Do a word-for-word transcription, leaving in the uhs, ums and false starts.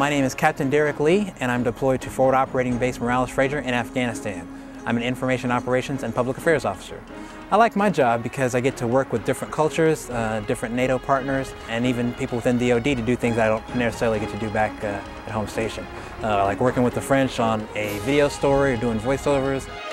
My name is Captain Derek Lee, and I'm deployed to Forward Operating Base Morales Fraser in Afghanistan. I'm an Information Operations and Public Affairs Officer. I like my job because I get to work with different cultures, uh, different NATO partners, and even people within D O D to do things that I don't necessarily get to do back uh, at home station. Uh, like working with the French on a video story or doing voiceovers.